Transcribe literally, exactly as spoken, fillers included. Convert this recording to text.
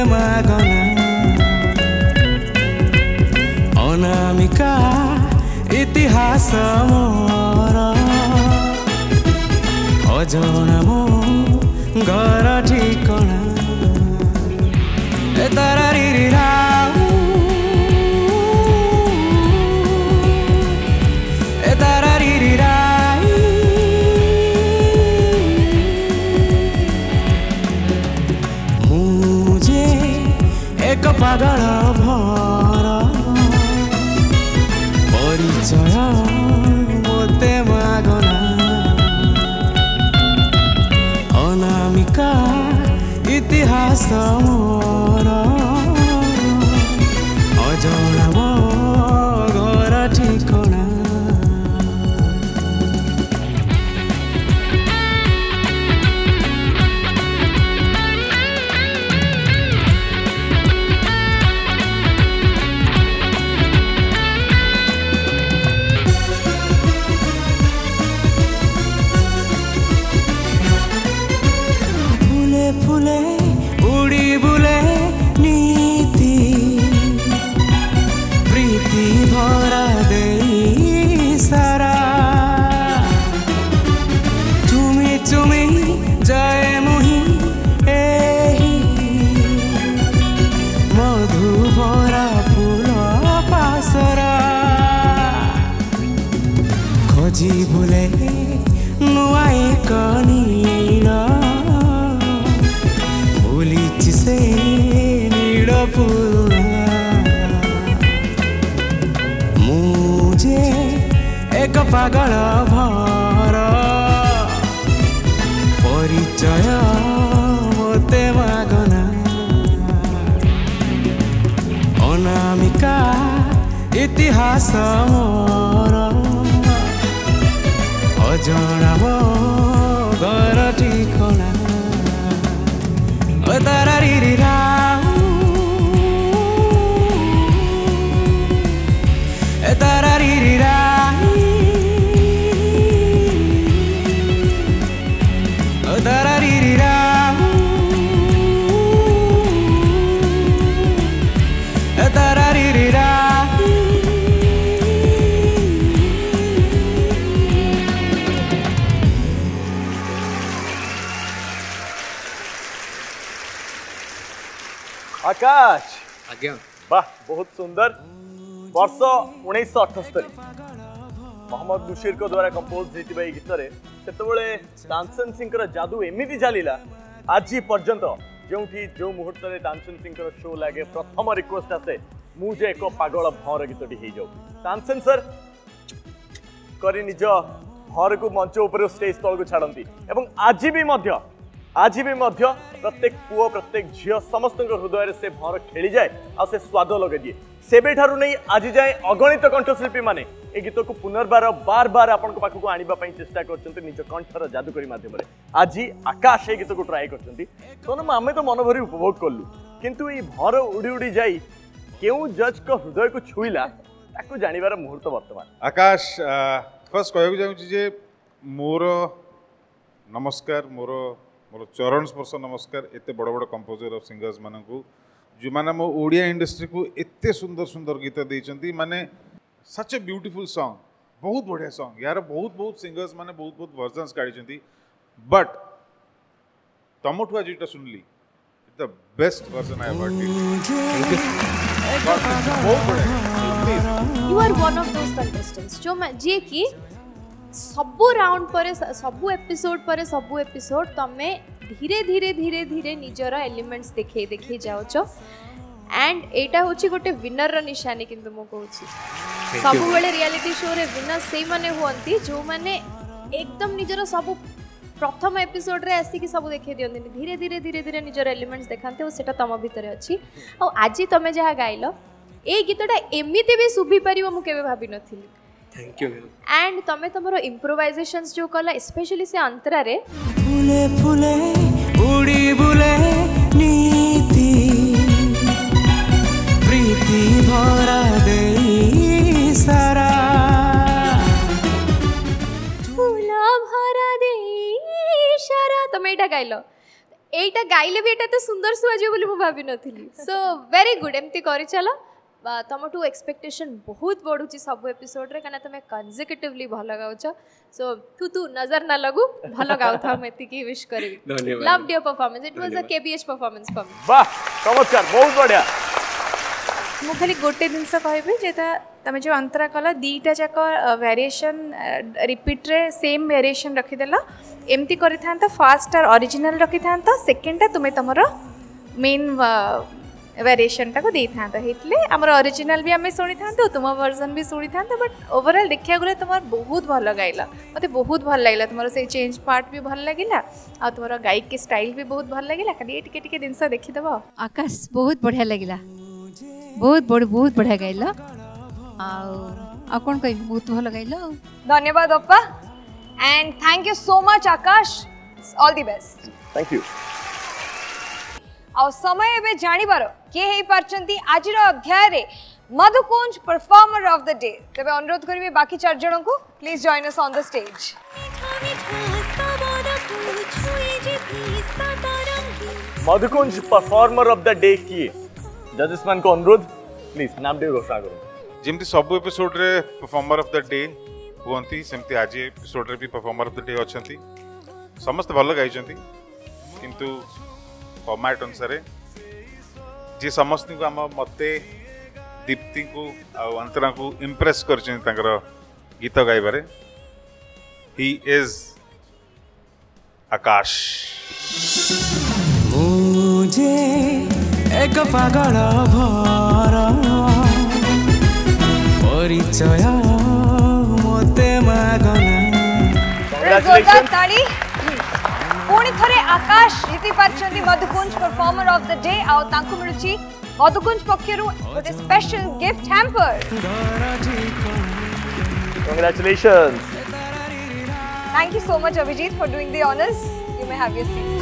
मागना अनामिका इतिहास मोर अजणा मो घर ठिकना ए तारा री री रा ए तारा री री रा मुझे एक पागल भर परिचय मते मागना अनामिका इतिहास मोर अजणा मो घर ठिकना फूले उड़ी बुले नीति प्रीति भरा दे सारा चुमी चुमी जाए मुही एही मधु भरा फूल पासरा खोजी बुले नुआई कनीला से नीड़ मुझे एक पागल भर परिचय मते मागना अनामिका इतिहास मोर अजणा मो घर ठिकना तारा री री रा तारा री री रा तारा री री रा तारा री री रा आकाश आज्ञा वाह बहुत सुंदर वर्ष उन्नीस अठस्तरी मोहम्मद मुशीर को द्वारा कंपोज होता गीत से तानसेन सिंह जादू एमती चलला आज पर्यंत जो जो मुहूर्त में तानसेन सिंह शो लगे प्रथम रिक्वेस्ट आसे मुझे एक पागल भर गीतटी हो जाऊ तानसेन सर करी निज भर को मंच उपर स्टेज तल को छाड़ती एवं आज भी मध्य आज भी मध्य प्रत्येक पुओ प्रत्येक झील समस्त हृदय से भर खेली जाए और से स्वाद लगे दिए सेबे ठारू नहीं आज जाए अगणित कंठशिल्पी माने ए गीत को पुनर्बार बार बार आपण पाखक आने चेष्टा कर निज कंठर जादूकरी मध्यम आज आकाश ए गीत को ट्राए कर आम तो मन भरी उपभोग कलु किंतु ये भर उड़ी उड़ी जाई क्यों जज को हृदय को छुईला ताकू जानिबार मुहूर्त वर्तमान आकाश फर्स्ट कहू चाहूँगी मोर नमस्कार मोर मोर चरण स्पर्श नमस्कार एते बड़ बड़ कंपोजर और सिंगर्स मानू जो मैंने मो ओडिया इंडस्ट्री को एते सुंदर सुंदर गीत देइचंती माने सच ए ब्यूटीफुल सॉन्ग बहुत बढ़िया सॉन्ग यार बहुत बहुत सिंगर्स माने बहुत बहुत वर्जन्स काढिचंती बट तमठुआ जेटा सुनली it's the best version I ever heard बहुत बढ़िया you are one of those contestants जो जे की सबु राउंड पर सबु एपिसोड पर सबु एपिसोड तमे धीरे धीरे धीरे धीरे निजर एलिमेंट्स देखे देखे जाओ एंड एटा होची गोटे विनर रो निशानी किंतु मो कहूची सबु बेले रियलिटी शो रे विनर सेई माने होंती जो माने एकदम निजर सबु प्रथम एपिसोड रे आसी कि सब देखे दियंती धीरे धीरे धीरे धीरे निजर एलिमेंट्स देखांते और सेटा तम भितर अछि और आज तमे जहा गाइलो ए गीतटा एमिति भी सुभी परिबो मु केबे भाबी नथिली थैंक यू एंड तमे तमरो इम्प्रोवाइजेशंस जो कला स्पेशली से अंतरा रे फूले फूले उड़ी बुले नीति प्रीति भरा दे सारा फूला भरा दे सारा तमे एटा गाइलो एटा गाइले भी एटा तो सुंदर सुआजे बोली मु भाबी नथिली सो वेरी गुड एमती करि चलो तुमठू एक्सपेक्टेशन बहुत बढ़ुची सब एपिसोड रे कना तुम कंसेक्यूटिवली भल गाउछ सो तू तू नजर ना लगू भल गाउ था मैं एति की विश करबी loved your performance it was a KBH performance for me वाह चमत्कार बहुत बढ़िया मु खाली गोटे जिनस कहबी जेता तमे जो अंतरा कला दीटा जाक वेरिएशन रिपीट रे सेम वेरिएशन रखिदेल एमती करि थांता फर्स्ट आर ओरिजिनल रखि थांता सेकंड टा तुमे तमरो मेन वेरिएशन टाको दे था हेतले आमर ओरिजिनल भी आम शुणी था तुम वर्जन भी शुणी था बट ओवरऑल देखा गले तुम बहुत भल गाइला मत बहुत भल लगे तुम से चेंज पार्ट भी भल लगे आ तुम गायक के स्टाइल भी बहुत भल लगे खाली टिके टिके जिनस देखीदेव आकाश बहुत बढ़िया लगिला बहुत बड़ बहुत बढ़िया गाइला आ कौन कह बहुत भल गाइला धन्यवाद अप्पा and thank you so much Akash all the best thank you आ समय एबे जानिबार के हेई पारचंती आजिर अध्याय रे Madhukunj performer of the day तबे अनुरोध करबे बाकी चार जणों को please join us on the stage Madhukunj performer of the day किए जजेस मान को अनुरोध प्लीज नाम दे घोषणा करो जेमती सब एपिसोड रे परफॉर्मर ऑफ द डे हुअंती सेमती आज एपिसोड रे भी परफॉर्मर ऑफ द डे अछंती समस्त भल गाइछंती किंतु फॉर्मेट अनुसार जी समस्त को आम मते दीप्ति को अंतरा को इम्प्रेस कर गीत गाइबारे ही इज आकाश मुझे एक पागल भर परिचय मते मागना जोरदार ताली पुणी थरे आकाश जीति पारछंती Madhukunj performer of the day आउ तांको मिलुची मधुकुंज पक्षरु गोटे special gift hamper congratulations thank you so much Abhijit for doing the honours you may have your seat